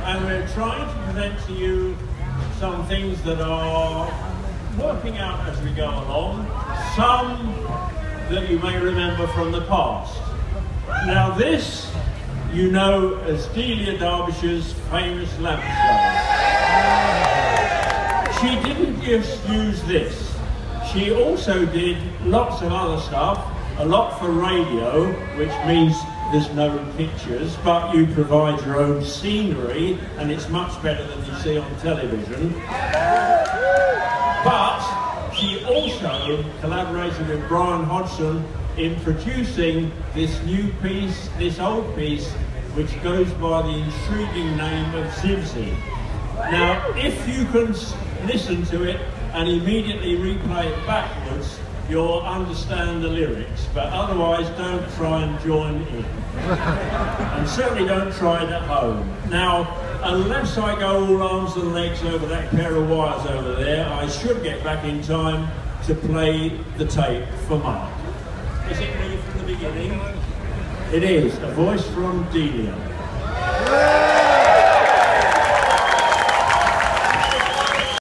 and we're trying to present to you some things that are working out as we go along, some that you may remember from the past. Now this, you know as Delia Derbyshire's famous lamp show. She didn't just use this, she also did lots of other stuff, a lot for radio, which means there's no pictures, but you provide your own scenery, and it's much better than you see on television. But she also collaborated with Brian Hodgson in producing this new piece, this old piece, which goes by the intriguing name of Zivzee. Now, if you can listen to it and immediately replay it backwards, you'll understand the lyrics, but otherwise don't try and join in. And certainly don't try it at home. Now, unless I go all arms and legs over that pair of wires over there, I should get back in time to play the tape for Mark. Is it me from the beginning? It is, a voice from Delia.